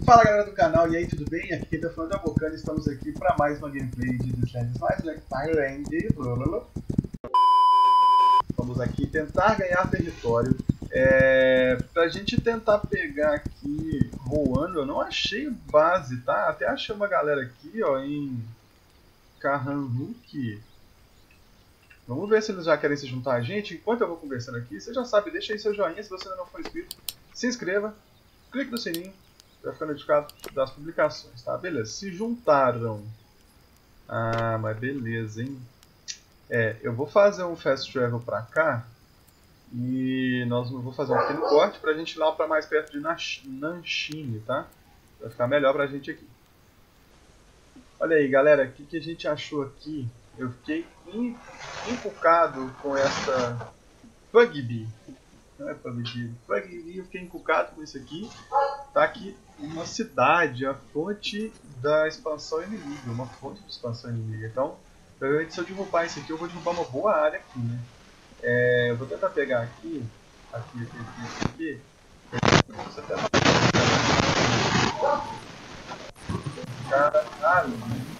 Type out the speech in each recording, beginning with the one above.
Fala galera do canal, e aí, tudo bem? Aqui quem tá falando é o Vulcano e estamos aqui para mais uma gameplay de This Land is My Thailand. Vamos aqui tentar ganhar território. Pra gente tentar pegar aqui Roano, eu não achei base, tá? Até achei uma galera aqui, ó, em Kahanruk. Vamos ver se eles já querem se juntar a gente. Enquanto eu vou conversando aqui, você já sabe, deixa aí seu joinha se você ainda não for inscrito. Se inscreva, clique no sininho para ficar notificado das publicações, tá? Beleza, se juntaram. Ah, mas beleza, hein? Eu vou fazer um fast travel pra cá. E nós vamos fazer um pequeno corte pra gente ir lá pra mais perto de Nanchine, tá? Vai ficar melhor pra gente aqui. Olha aí, galera, o que a gente achou aqui? Eu fiquei encucado com essa Pugby. Não é PUBG, Pugby, eu fiquei encucado com isso aqui. Tá aqui uma cidade, a fonte da expansão inimiga, uma fonte de expansão inimiga. Então, provavelmente se eu derrubar isso aqui, eu vou derrubar uma boa área aqui, né? Eu vou tentar pegar aqui. Você até cara ali.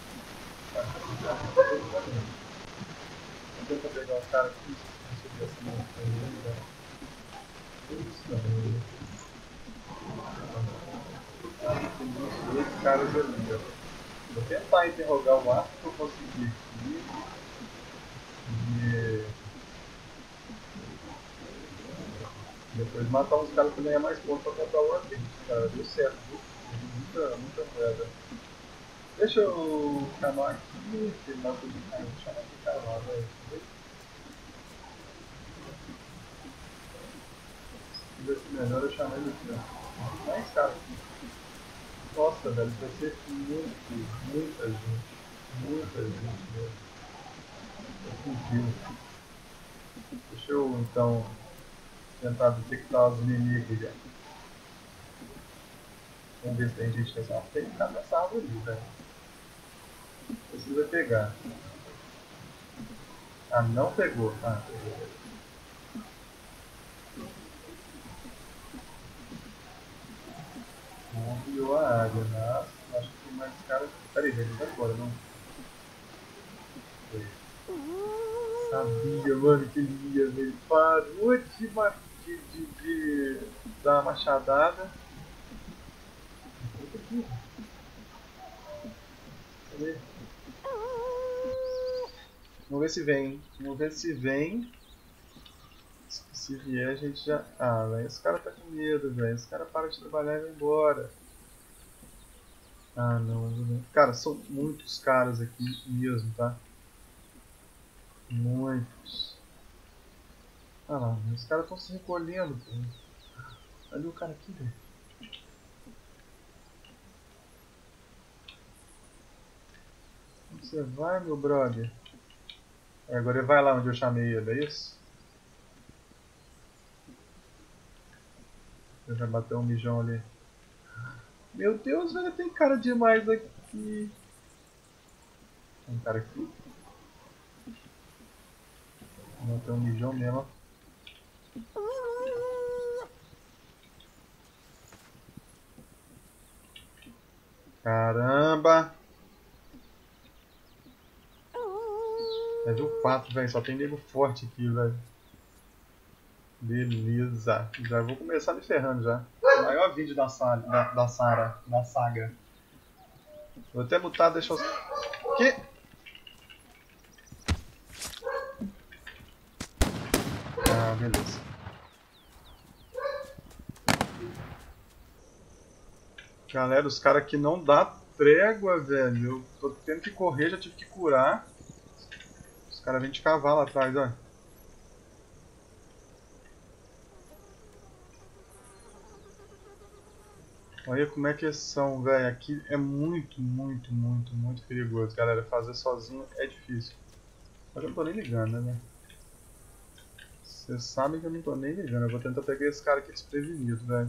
Vou tentar pegar os caras aqui. Deixa eu ver essa montanha. Isso não. Tem dois caras ali, ó. Vou tentar interrogar o máximo que eu conseguir aqui. E depois matar uns caras pra ganhar mais pontos pra comprar o Wargame. Cara, deu certo, viu? Muita moeda. Deixa eu chamar aqui, que ele mata de cara. Vou chamar de cara lá, velho. Se tivesse melhor, eu chamar ele aqui, ó. Mais cara aqui. Nossa, velho, vai ser muita gente. Muita gente mesmo. Fugiu. Deixa eu então tentar detectar os inimigos já. Vamos ver se tem gente nessa árvore. Tem que ficar nessa árvore ali, velho. Precisa pegar. Ah, não pegou. Ah, pegou. Não ampliou a área, mas acho que tem mais caras. Peraí, ele vai embora, não? Foi. Sabia, mano, que ele ia, velho. Parou de dar uma machadada. Cadê? Vamos ver se vem, hein? Vamos ver se vem. Se vier, a gente já. Ah, velho, esse cara tá com medo, velho. Esse cara para de trabalhar e vai embora. Ah, não. Cara, são muitos caras aqui mesmo, tá? Muitos. Ah lá, os caras estão se recolhendo, pô. Olha o cara aqui, velho. Onde você vai, meu brother? Agora ele vai lá onde eu chamei ele, é isso? Ele vai bater um mijão ali. Meu Deus, velho, tem cara demais aqui. Tem um cara aqui. Vou bater um mijão mesmo. Caramba! Level 4, velho. Só tem nego forte aqui, velho. Beleza. Já vou começar me ferrando já. O maior vídeo da saga. Vou até mutar, deixa eu... Que? Ah, beleza. Galera, os caras aqui não dá trégua, velho. Eu tô tendo que correr, já tive que curar. Os caras vêm de cavalo atrás, ó. Olha como é que eles são, velho. Aqui é muito perigoso, galera. Fazer sozinho é difícil. Mas eu não tô nem ligando, né? Vocês sabem que eu não tô nem ligando. Eu vou tentar pegar esse cara aqui desprevenido, velho.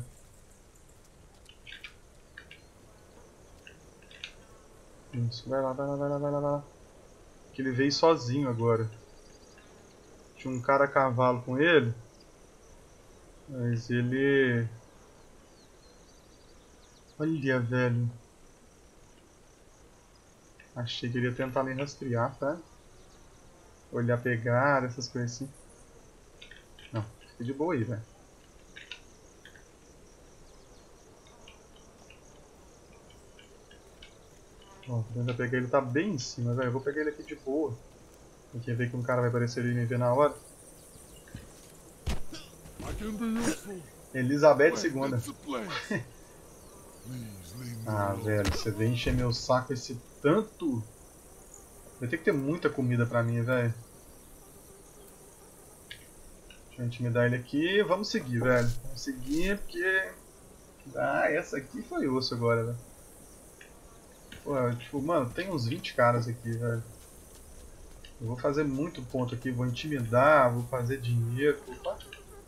Isso, vai lá. Que ele veio sozinho agora. Tinha um cara a cavalo com ele. Mas ele... Olha, velho. Achei que ele ia tentar me rastrear, tá? Olhar pegada, essas coisas assim. Não, fica de boa aí, velho. Ó, tenta pegar ele, tá bem em cima, velho. Eu vou pegar ele aqui de boa. Tem que ver que um cara vai aparecer ali e me ver na hora. Elizabeth II. Ah, velho, você vem encher meu saco esse tanto. Vai ter que ter muita comida pra mim, velho. Deixa eu intimidar ele aqui. Vamos seguir, velho. Vamos seguir porque... Ah, essa aqui foi osso agora, velho. Pô, tipo, mano, tem uns 20 caras aqui, velho. Eu vou fazer muito ponto aqui, vou intimidar, vou fazer dinheiro. Opa.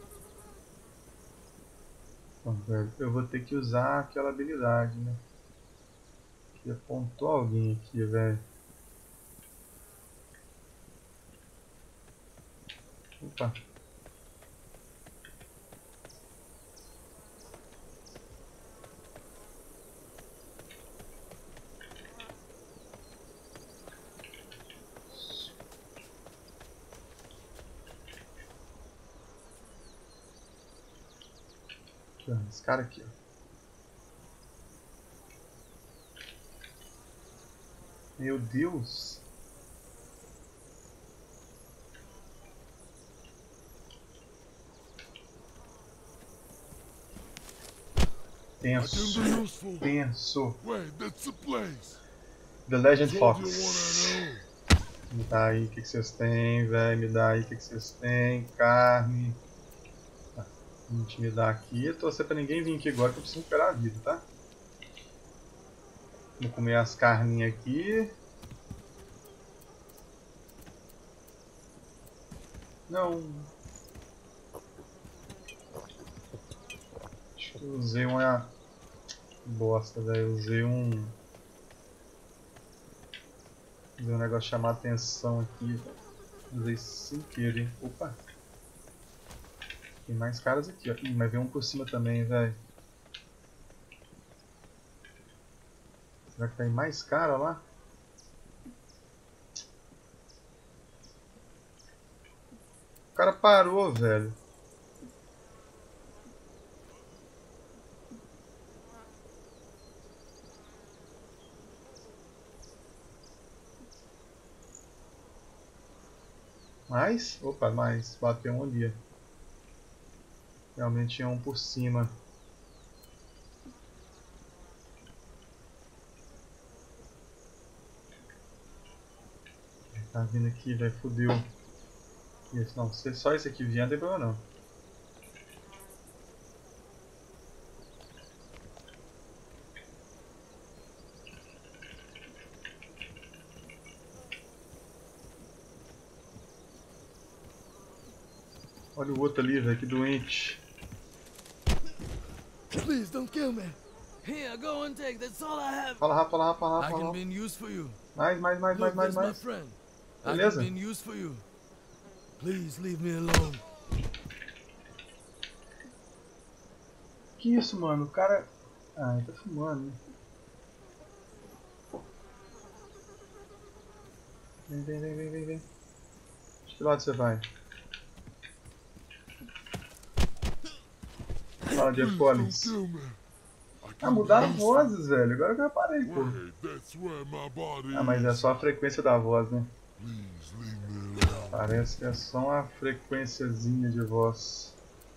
Bom, velho, eu vou ter que usar aquela habilidade, né? Que apontou alguém aqui, velho. Opa. Aqui, ó, esse cara aqui, ó. Meu Deus. Tenso. Tenso. The Legend Fox. Me dá aí o que vocês têm, velho. Me dá aí o que vocês têm. Carne. Tá. Vou intimidar aqui. Eu torcer pra ninguém vir aqui agora que eu preciso recuperar a vida, tá? Vou comer as carninhas aqui. Não. Acho que eu usei uma... Bosta, velho. Usei um negócio chamar atenção aqui. Usei sem querer, hein? Opa. Tem mais caras aqui, ó. Ih, mas vem um por cima também, velho. Será que tem mais cara lá? O cara parou, velho. Mais? Opa, mais. Bateu um ali. Realmente tinha um por cima. Tá vindo aqui, velho. Fudeu. Isso, não. Se só esse aqui vier, não tem problema não. Olha o outro ali, velho. Que doente. Please don't kill me. Here, go and take. That's all I have. Fala rápido, fala rápido, fala I rápido. can Fala be rápido. in use for you. Mais, mais, mais, mais, Look, mais, this my mais. friend. I Beleza. can be in use for you. Please leave me alone. Que isso, mano? O cara... Ah, ele tá fumando, né? Vem, vem, vem, vem, vem, vem. De que lado você vai? Fala, Jeff Collins. Ah, mudaram vozes, velho. Agora que eu reparei, pô. Ah, mas é só a frequência da voz, né? Parece que é só uma frequenciazinha de voz.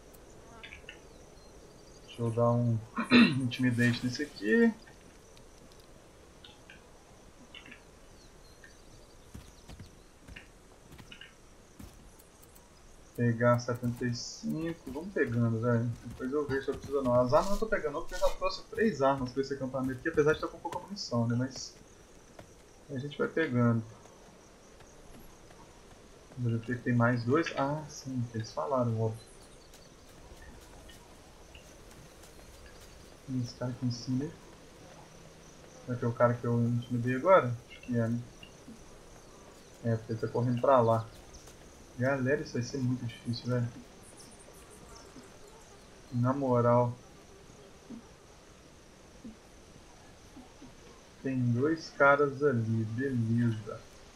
Deixa eu dar um intimidate nesse aqui. Pegar 75. Vamos pegando, velho. Depois eu vejo se eu preciso ou não. As armas eu não tô pegando não, porque eu já trouxe 3 armas pra esse acampamento aqui, apesar de estar com pouca munição, né? Mas a gente vai pegando. Vamos ver que tem mais 2. Ah, sim, eles falaram, óbvio. Esse cara aqui em cima. Será que é o cara que eu intimidei agora? Acho que é, né? É, porque ele tá correndo pra lá. Galera, isso vai ser muito difícil, velho. Na moral. Tem dois caras ali, beleza.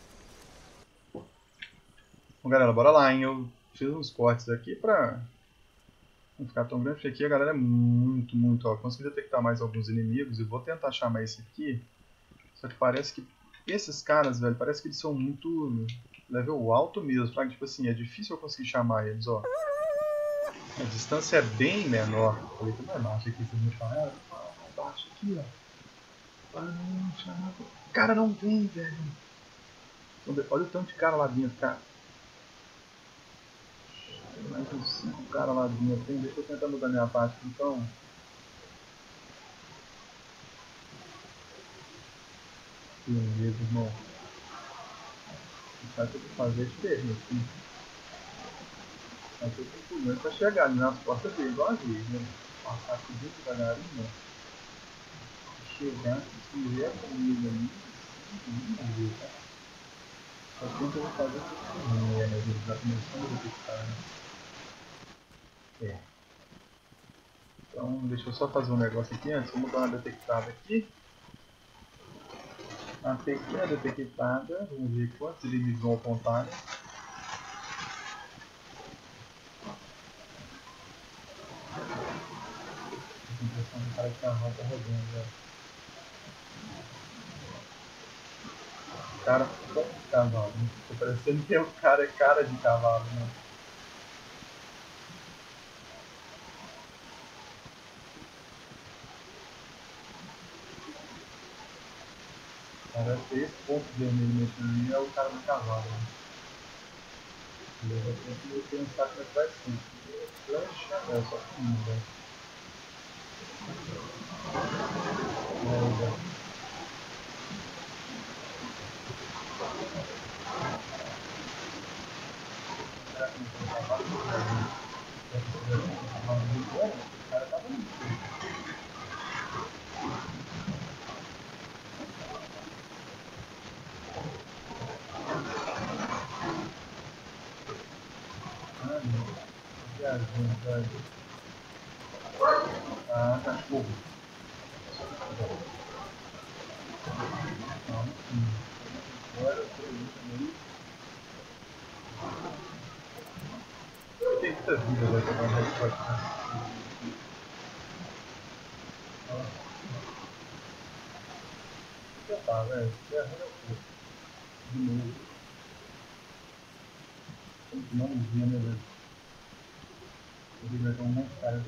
Bom, galera, bora lá, hein? Eu fiz uns cortes aqui pra não ficar tão grande, porque aqui a galera é muito, ó. Consegui detectar mais alguns inimigos e vou tentar chamar esse aqui. Só que parece que esses caras, velho, parece que eles são muito level alto mesmo, sabe? Tipo assim, é difícil eu conseguir chamar eles, ó. A distância é bem menor. Falei que mais baixo aqui, você me fala, mais baixo aqui, ó. Para não chamar. O cara não vem, velho. Olha o tanto de cara lá dentro, cara. Tem mais uns 5 caras lá dentro. Tem, deixa eu tentar mudar minha parte, então. Beleza, irmão. O que eu tenho que fazer é diferente aqui. Mas eu tenho problema pra chegar ali nas portas dele, igual a vez, né? Passar aqui bem devagarinho, ó. Chegar, se vier comigo ali, vamos ver, tá? Só tem que eu vou fazer isso. É, mas ele já começou a detectar, né? É. Então, deixa eu só fazer um negócio aqui antes. Vamos dar uma detectada aqui. Uma pequena detectada. Vamos ver quantos inimigos vão apontar. Né? A impressão do cara que tá rodando, velho. Cara com cavalo. Né? Tô parecendo que o cara é cara de cavalo, né? Parece que esse ponto vermelho mexendo ali é o cara do cavalo. Né? Eu tenho que pensar como é que vai ser. Plancha, é só comigo, velho. Será que não tem cavalo? Se tivesse um cavalo muito bom, o cara tava muito. Ah, não. Tô viajando, velho. Ah, cachorro. Calma. Agora eu tô aí também. Eu tenho muita vida, velho, pra dar um headshot. Já tá, velho. Já é o de novo. Não via, né, velho? Eu vi que vai ter um monte de cara.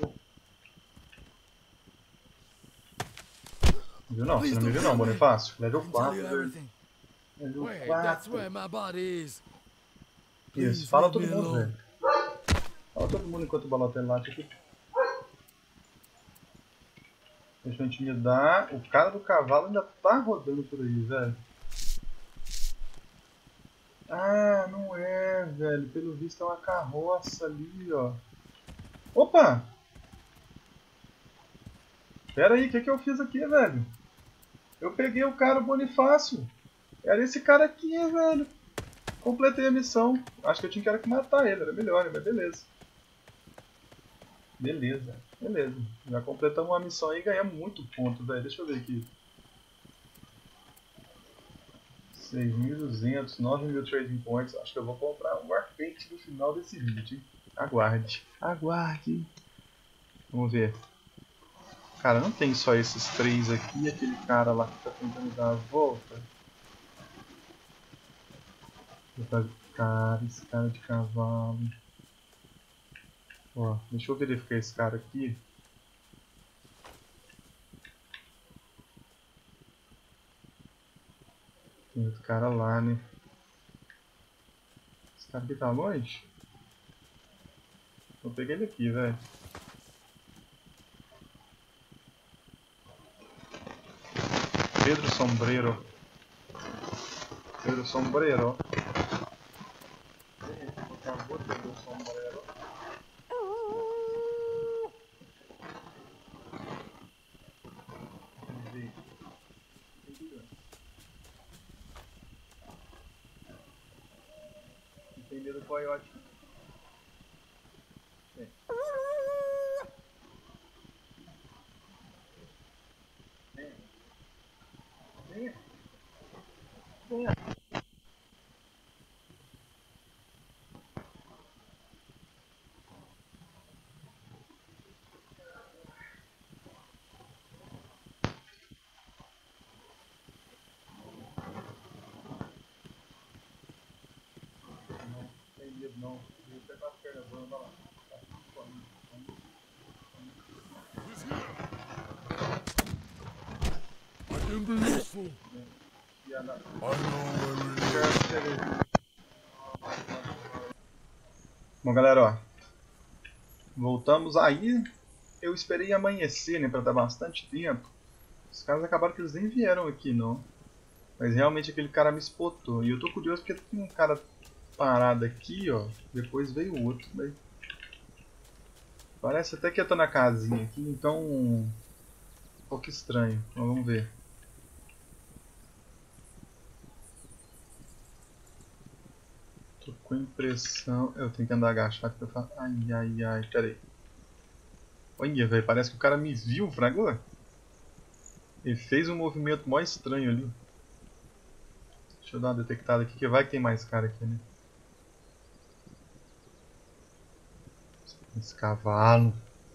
Não viu não? Você Please não me don't viu kill não, me. Bonifácio? I Level can tell 4, you velho. everything. Level Wait, that's 4. where my body is. Isso, Please fala leave me todo mundo, alone. velho. Fala todo mundo enquanto o Balotelli late aqui. Deixa eu intimidar. O cara do cavalo ainda tá rodando por aí, velho. Ah, não é, velho. Pelo visto é uma carroça ali, ó. Opa! Pera aí, o que eu fiz aqui, velho? Eu peguei o cara Bonifácio. Era esse cara aqui, velho. Completei a missão. Acho que eu tinha que era que matar ele, era melhor, né? Mas beleza. Beleza, beleza. Já completamos uma missão aí e ganhamos muito ponto, velho. Deixa eu ver aqui. 6.200, 9.000 trading points. Acho que eu vou comprar um Warpaint no final desse vídeo, hein? Aguarde. Aguarde. Vamos ver. Cara, não tem só esses três aqui e aquele cara lá que tá tentando dar a volta. Cara, esse cara de cavalo. Ó, deixa eu verificar esse cara aqui. Tem outro cara lá, né? Esse cara aqui tá longe? Eu peguei ele aqui, velho. Pedro Sombreiro. Pedro Sombreiro. Por favor, Pedro Sombreiro. Vamos ver. Tem medo do coiote. Vem. Vem. Não, ele tá com a perna boa, vai lá. Tá, come. He's here. I can be useful. E a na... I know where it is. Bom, galera, ó. Voltamos aí. Eu esperei amanhecer, né, pra dar bastante tempo. Os caras acabaram que eles nem vieram aqui, não. Mas realmente aquele cara me spotou. E eu tô curioso porque tem um cara parado aqui, ó. Depois veio outro, mas... Parece até que eu tô na casinha aqui, então... Um pouco estranho. Mas vamos ver. Tô com impressão... Eu tenho que andar agachado pra falar... Ai, ai, ai, pera aí. Olha, velho, parece que o cara me viu, fragou. Ele fez um movimento mó estranho ali. Deixa eu dar uma detectada aqui, que vai que tem mais cara aqui, né? Esse cavalo.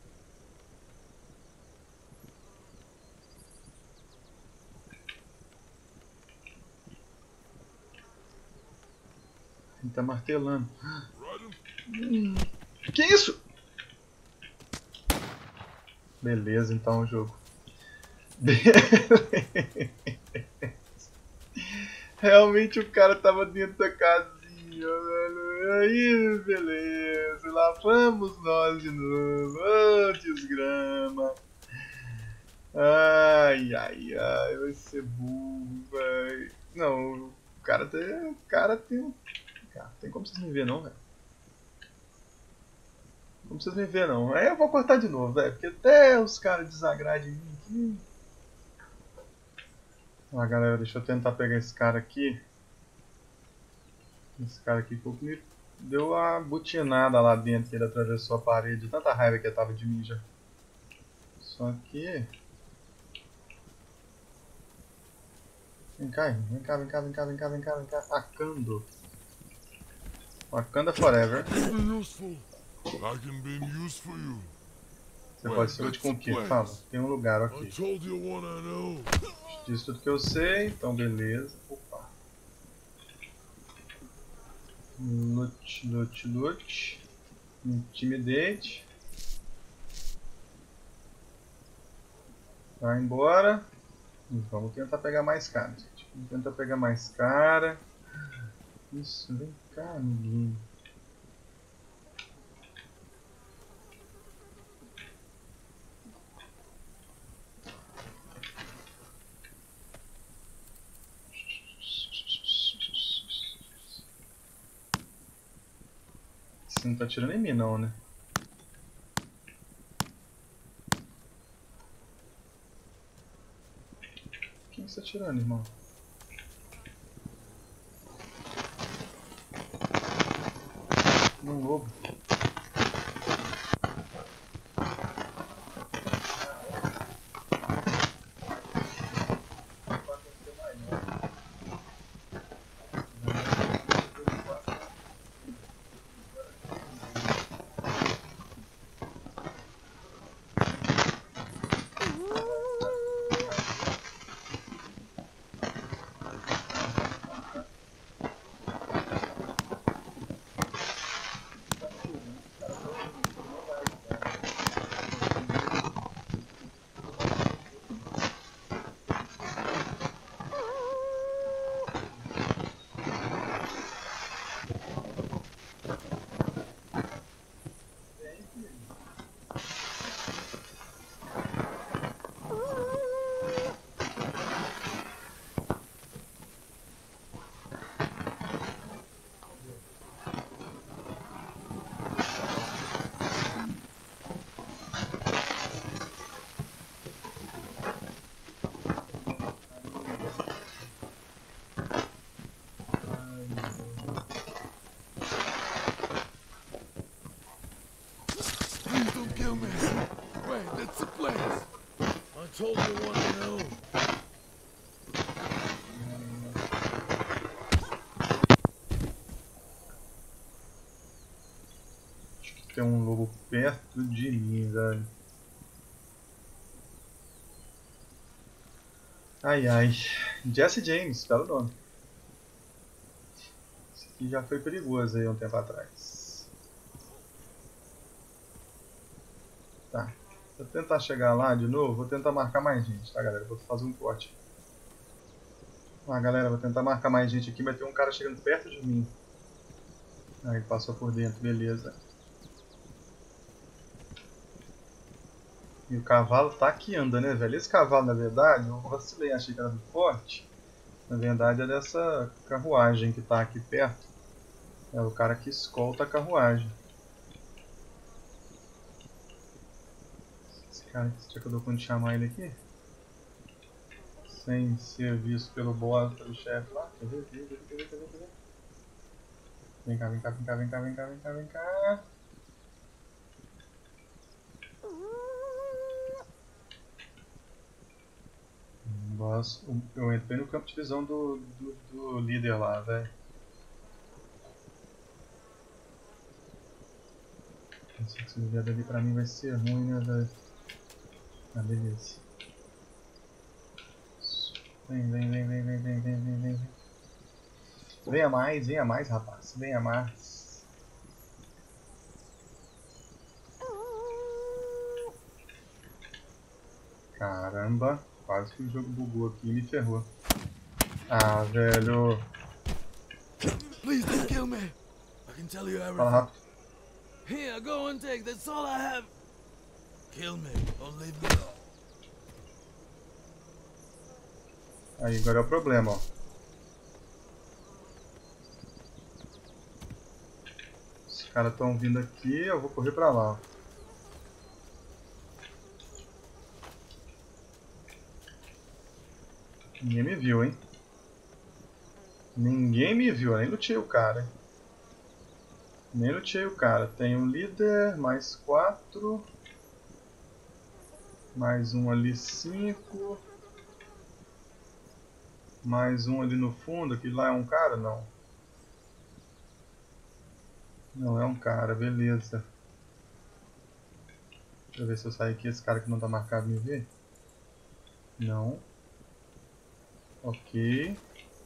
Ele tá martelando. Que isso? Beleza, então o jogo. Realmente o cara tava dentro da casinha, velho. Aí, beleza. Lá vamos nós de novo. Oh, desgrama. Ai, ai, ai. Vai ser burro, velho. Não, o cara tem. O cara tem. Cara, tem como vocês me ver não, velho. Como vocês me ver não. Aí eu vou cortar de novo, velho. Porque até os caras desagradam de mim aqui. Ah, galera, deixa eu tentar pegar esse cara aqui. Esse cara aqui me deu uma butinada lá dentro, que ele atravessou a parede. Tanta raiva que ele tava de mim já. Só que... Vem cá, vem cá, vem cá, vem cá, vem cá, vem cá, vem cá. Wakanda. Wakanda forever. I can be used for you. Você pode ser útil com o quê? Fala, tem um lugar, ok. I told you what I know. Diz tudo que eu sei, então beleza. Opa. Loot, loot, loot. Intimidate. Vai embora. E vamos tentar pegar mais cara, gente. Vamos tentar pegar mais cara. Isso, vem cá, menino. Você não tá atirando em mim não, né? Quem você tá atirando, irmão? Um lobo. Please don't kill me. Wait, that's the place. I told you what I know. Acho que tem um lobo perto de mim, velho. Ai ai. Jesse James, belo nome. Esse aqui já foi perigoso aí um tempo atrás. Tá. Vou tentar chegar lá de novo. Vou tentar marcar mais gente, tá, galera? Vou fazer um corte. Ah, galera, vou tentar marcar mais gente aqui. Vai ter um cara chegando perto de mim. Aí passou por dentro, beleza. E o cavalo tá aqui anda, né, velho? Esse cavalo, na verdade, eu vacilei, achei que era do forte. Na verdade é dessa carruagem que tá aqui perto. É o cara que escolta a carruagem. Esse cara, será que eu dou conta de chamar ele aqui? Sem ser visto pelo boss, pelo chefe lá. Quer ver? Quer ver? Vem cá, vem cá, vem cá, vem cá, vem cá, vem cá, vem cá. Boss, eu entrei no campo de visão do líder lá, velho. Não sei se ele vier dali pra mim vai ser ruim, né, velho? Ah, beleza. Vem. Venha mais, rapaz. Venha mais. Caramba, quase que o jogo bugou aqui e me ferrou. Ah, velho. Please don't kill me. I can tell you Fala everything. rápido. Here, go and take. That's all I have. Kill me or leave me. Aí, agora é o problema, ó. Os caras estão vindo aqui, eu vou correr pra lá, ó. Ninguém me viu, hein? Ninguém me viu, eu nem lutei o cara, hein? Nem lutei o cara. Tem um líder, mais 4. Mais um ali, 5. Mais um ali no fundo, aquele lá é um cara? Não. Não é um cara, beleza. Deixa eu ver se eu sair aqui, esse cara que não tá marcado me vê. Não. Ok.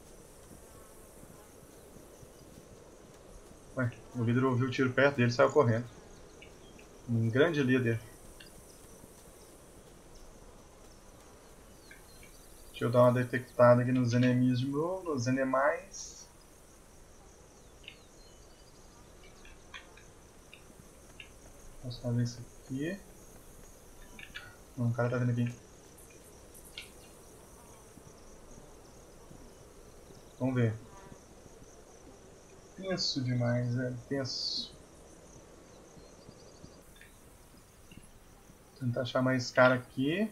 Ué, o líder ouviu o tiro perto dele e saiu correndo. Um grande líder. Deixa eu dar uma detectada aqui nos inimigos de novo, nos animais. Posso fazer isso aqui. Não, o cara tá vindo aqui. Vamos ver. Tenso demais, velho. Tenso. Vou tentar chamar esse cara aqui.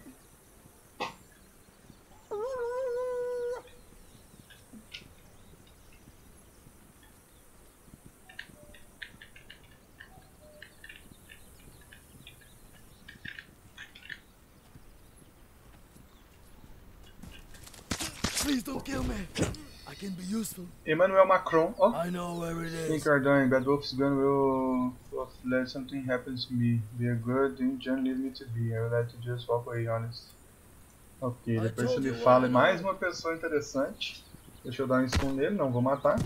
Please don't kill me. I can be useful. Emmanuel Macron. Oh. I know where it Think is. you are doing. Bad Wolf's gun will let something happen to me. We are good, and John leads me to be. I would like to just walk away, honest. Ok, depois você me fala mais uma pessoa interessante. Deixa eu dar um stun nele, não vou matar.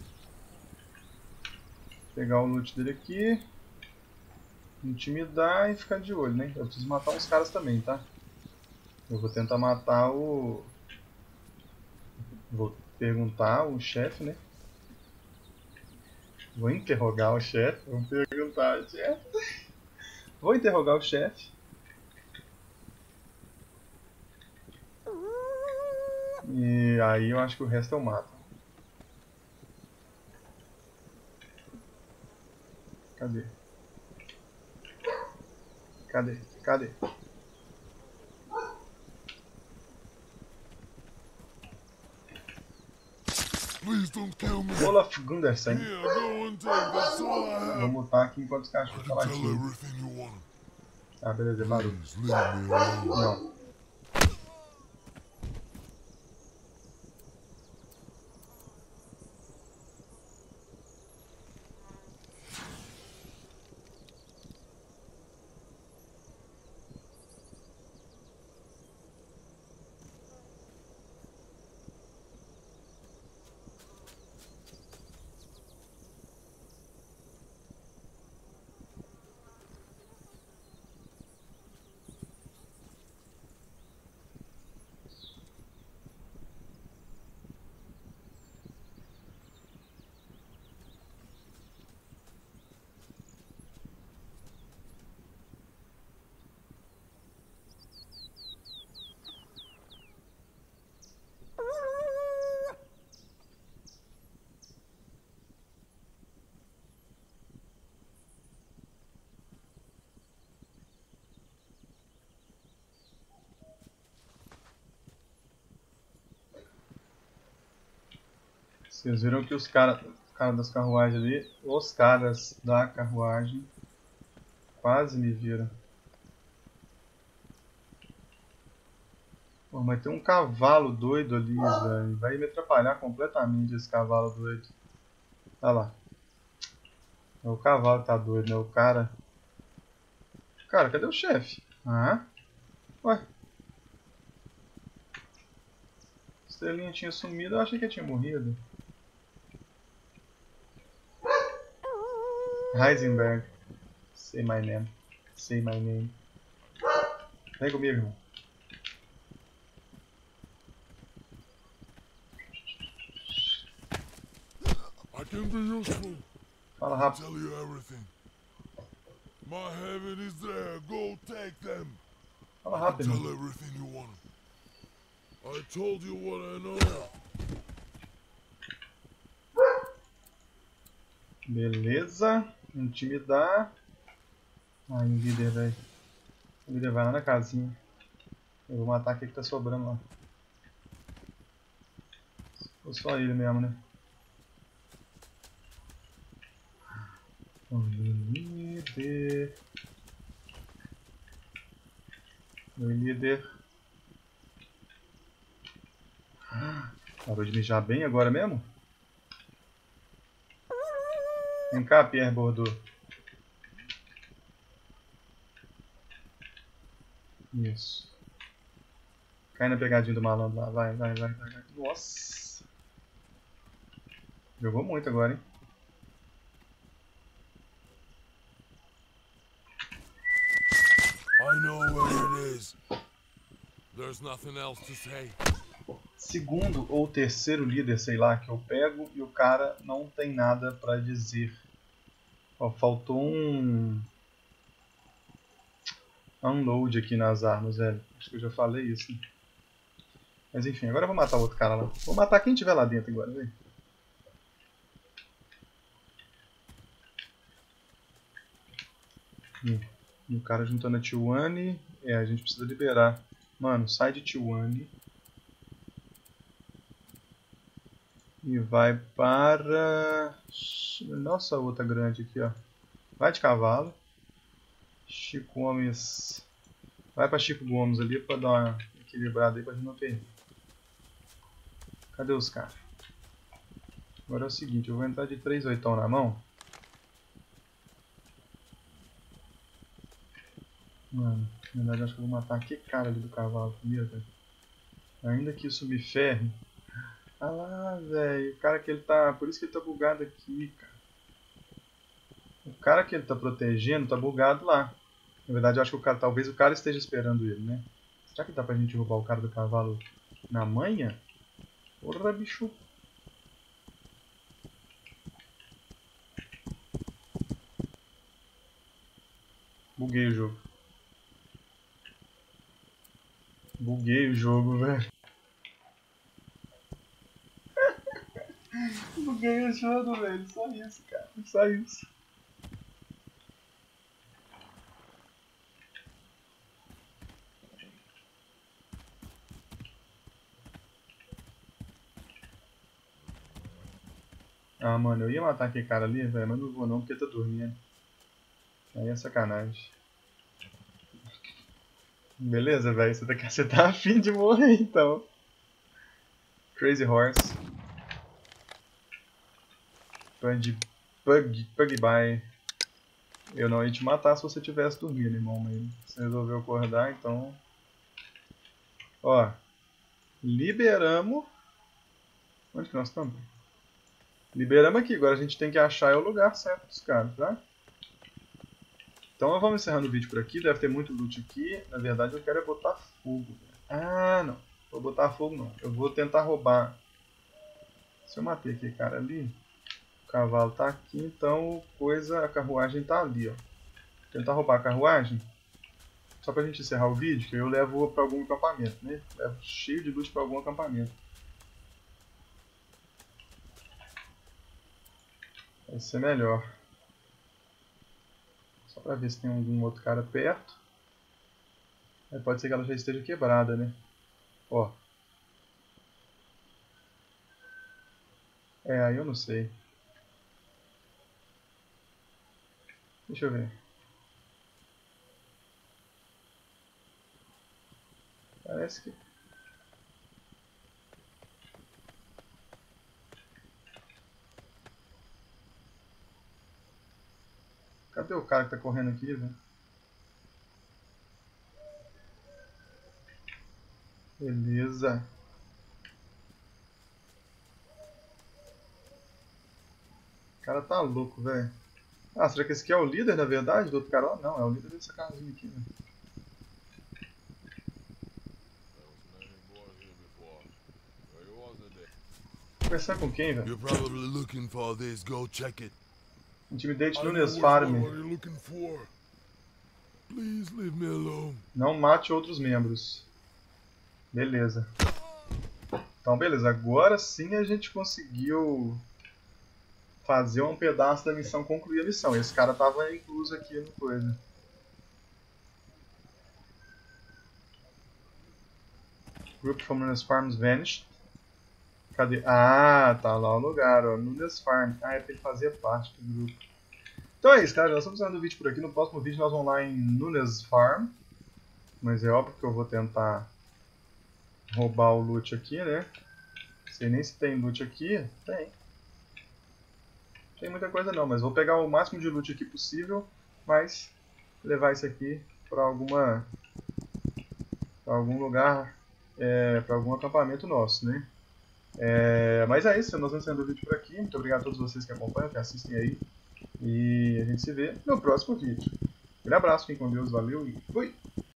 Pegar o loot dele aqui. Intimidar e ficar de olho, né? Eu preciso matar uns caras também, tá? Eu vou tentar matar o... Vou perguntar o chefe, né? Vou interrogar o chefe. Vou perguntar ao chefe. Vou interrogar o chefe. E aí eu acho que o resto eu mato. Cadê? Cadê? Please don't kill me. Olaf Gundersen. Here, go and take. That's all I Vou have. mutar aqui enquanto os I cachorros estão can tell latindo. everything you want. Ah, beleza, parou. Please leave me alone. Não. Vocês viram que os caras das carruagens ali, os caras da carruagem quase me viram. Pô, mas tem um cavalo doido ali, velho. Vai me atrapalhar completamente esse cavalo doido. Olha lá. O cavalo tá doido, né? O cara... Cara, cadê o chefe? Ah? Ué? Estrelinha tinha sumido, eu achei que ele tinha morrido. Heisenberg. Say my name. Say my name. Vem comigo, irmão. I can be useful. Fala I'll rápido. tell you everything. My heaven is there. Go take them. Fala I can rápido, tell irmão. everything you want. I told you what I know. Beleza. Intimidar. Ai, o líder, velho. O líder vai lá na casinha. Eu vou matar aquele que tá sobrando lá. Ou só ele mesmo, né? O líder. O líder. Parou de mijar bem agora mesmo? Vem cá, Pierre Bordeaux. Isso. Cai na pegadinha do malandro lá. Vai, vai, vai, vai. Nossa. Jogou muito agora, hein? I know where it is. There's nothing else to say. Segundo ou terceiro líder, sei lá, que eu pego e o cara não tem nada pra dizer. Ó, faltou um unload aqui nas armas, velho. Acho que eu já falei isso, né? Mas enfim, agora eu vou matar o outro cara lá. Vou matar quem tiver lá dentro agora, velho. E o cara juntando a T1. É, a gente precisa liberar. Mano, sai de T1. E vai para... Nossa, outra grande aqui, ó. Vai de cavalo. Chico Gomes. Vai para Chico Gomes ali para dar uma equilibrada aí pra gente não perder. Cadê os caras? Agora é o seguinte, eu vou entrar de 3 oitão na mão. Mano, na verdade acho que eu vou matar aquele cara ali do cavalo primeiro, velho. Ainda que isso me ferre. Ah lá, velho. O cara que ele tá... Por isso que ele tá bugado aqui, cara. O cara que ele tá protegendo tá bugado lá. Na verdade eu acho que o cara... Talvez o cara esteja esperando ele, né? Será que dá pra gente roubar o cara do cavalo na manha? Porra, bicho. Buguei o jogo. Buguei o jogo, velho. Buguei o jogo, velho. Só isso, cara. Só isso. Ah, mano, eu ia matar aquele cara ali, velho, mas não vou não, porque tá dormindo. Aí é sacanagem. Beleza, velho, você tá afim de morrer, então. Crazy Horse. Pugby. Eu não ia te matar se você tivesse dormindo, irmão, mas você resolveu acordar, então... Ó, liberamos... Onde que nós estamos? Liberamos aqui, agora a gente tem que achar o lugar certo dos caras, tá? Então vamos encerrando o vídeo por aqui, deve ter muito loot aqui. Na verdade eu quero é botar fogo. Ah, não. Vou botar fogo não. Eu vou tentar roubar. Se eu matei aquele cara ali, o cavalo tá aqui, então a carruagem tá ali, ó. Tentar roubar a carruagem. Só pra gente encerrar o vídeo, que eu levo pra algum acampamento, né? Levo cheio de loot pra algum acampamento. Vai ser melhor. Só pra ver se tem algum outro cara perto. Aí pode ser que ela já esteja quebrada, né? Ó. É, aí eu não sei. Deixa eu ver. Parece que... Cadê o cara que tá correndo aqui, velho? Beleza. O cara tá louco, velho. Ah, será que esse aqui é o líder, na verdade, do outro cara? Não, é o líder dessa casinha aqui, velho. Conversar com quem, velho? You're probably looking for this. Go check it. Intimidate I know Nunes which Farm. one you're looking for. Please leave me alone. Não mate outros membros. Beleza. Então, beleza. Agora sim a gente conseguiu fazer um pedaço da missão, concluir a missão. Esse cara tava incluso aqui no coisa. Group from Nunes Farms vanished. Cadê? Ah, tá lá o lugar, ó. Nunes Farm. Ah, é porque ele fazia parte do grupo. Então é isso, cara. Nós estamos encerrando o vídeo por aqui. No próximo vídeo nós vamos lá em Nunes Farm. Mas é óbvio que eu vou tentar roubar o loot aqui, né? Não sei nem se tem loot aqui. Tem. Não tem muita coisa não, mas vou pegar o máximo de loot aqui possível. Mas levar isso aqui para algum lugar, para algum acampamento nosso, né? Mas é isso, nós vamos encerrando o vídeo por aqui. Muito obrigado a todos vocês que acompanham, que assistem aí. E a gente se vê no próximo vídeo. Um abraço, fiquem com Deus, valeu e fui!